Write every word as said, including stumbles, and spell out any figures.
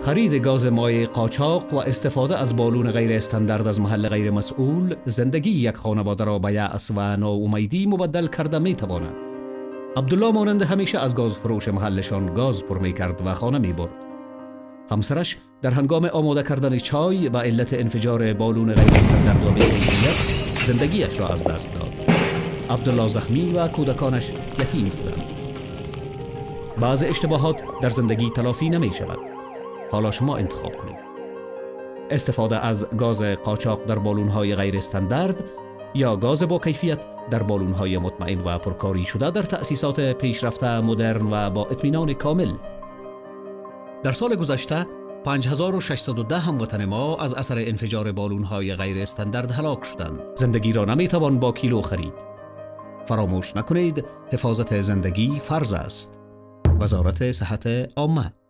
خرید گاز مایع قاچاق و استفاده از بالون غیر استاندارد از محل غیر مسئول زندگی یک خانواده را به یأس و ناامیدی مبدل کرده می تواند. عبدالله مانند همیشه از گاز فروش محلشان گاز پر می کرد و خانه می برد. همسرش در هنگام آماده کردن چای به علت انفجار بالون غیر استاندارد و بی‌کیفیت زندگیش را از دست داد. عبدالله زخمی و کودکانش یتیم شدند. بعض اشتباهات در زندگی تلافی نمی شود. حالا شما انتخاب کنید. استفاده از گاز قاچاق در بالون‌های غیر استاندارد یا گاز با کیفیت در بالون‌های مطمئن و پرکاری شده در تأسیسات پیشرفته مدرن و با اطمینان کامل. در سال گذشته پنج هزار و ششصد و ده هموطن ما از اثر انفجار بالون‌های غیر استاندارد هلاک شدند. زندگی را نمی‌توان با کیلو خرید. فراموش نکنید حفاظت زندگی فرض است. وزارت صحت عامه.